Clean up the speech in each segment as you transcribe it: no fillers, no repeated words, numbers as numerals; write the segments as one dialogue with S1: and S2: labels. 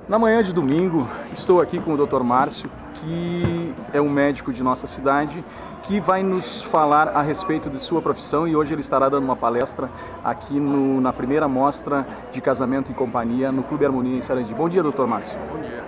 S1: Na manhã de domingo, estou aqui com o Dr. Márcio, que é um médico de nossa cidade, que vai nos falar a respeito de sua profissão, e hoje ele estará dando uma palestra aqui na primeira mostra de casamento em companhia no Clube Harmonia em Sarandi. Bom dia, Dr. Márcio.
S2: Bom dia.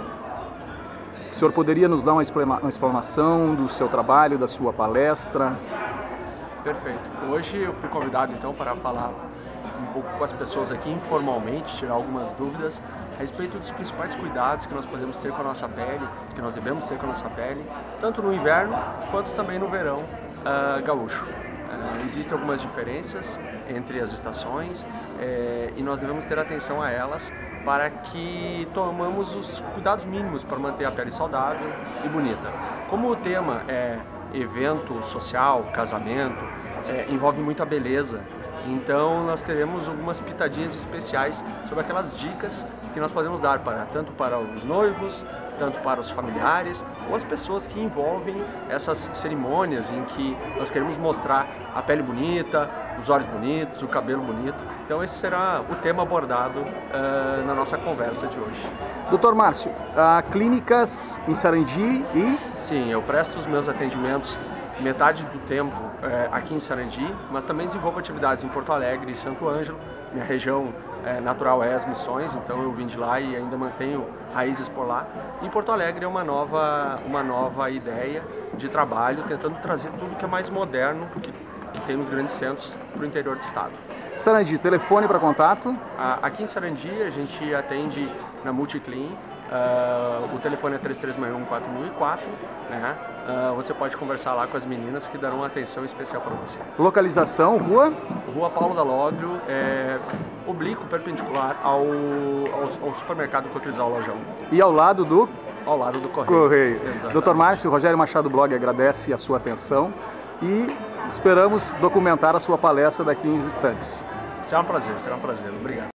S1: O senhor poderia nos dar uma explanação do seu trabalho, da sua palestra?
S2: Perfeito. Hoje eu fui convidado então para falar um pouco com as pessoas aqui informalmente, tirar algumas dúvidas a respeito dos principais cuidados que nós podemos ter com a nossa pele, que nós devemos ter com a nossa pele, tanto no inverno quanto também no verão gaúcho. Existem algumas diferenças entre as estações e nós devemos ter atenção a elas para que tomamos os cuidados mínimos para manter a pele saudável e bonita. Como o tema é evento social, casamento, envolve muita beleza, então nós teremos algumas pitadinhas especiais sobre aquelas dicas que nós podemos dar tanto para os noivos, tanto para os familiares ou as pessoas que envolvem essas cerimônias em que nós queremos mostrar a pele bonita, os olhos bonitos, o cabelo bonito. Então esse será o tema abordado na nossa conversa de hoje.
S1: Dr. Márcio, há clínicas em Sarandi e...
S2: Sim, eu presto os meus atendimentos metade do tempo aqui em Sarandi, mas também desenvolvo atividades em Porto Alegre e Santo Ângelo. Minha região natural é as Missões, então eu vim de lá e ainda mantenho raízes por lá. E Porto Alegre é uma nova ideia de trabalho, tentando trazer tudo que é mais moderno, que tem nos grandes centros, para o interior do estado.
S1: Sarandi, telefone para contato?
S2: Aqui em Sarandi a gente atende na Multiclean. O telefone é 3361-4004, né? Você pode conversar lá com as meninas que darão uma atenção especial para você.
S1: Localização, rua?
S2: Rua Paulo da Lóbrio, oblíquo, perpendicular ao supermercado Cotrizal Lojão.
S1: E ao lado do?
S2: Ao lado do Correio.
S1: Dr. Márcio, Rogério Machado Blog agradece a sua atenção e esperamos documentar a sua palestra daqui em instantes.
S2: Será um prazer, Obrigado.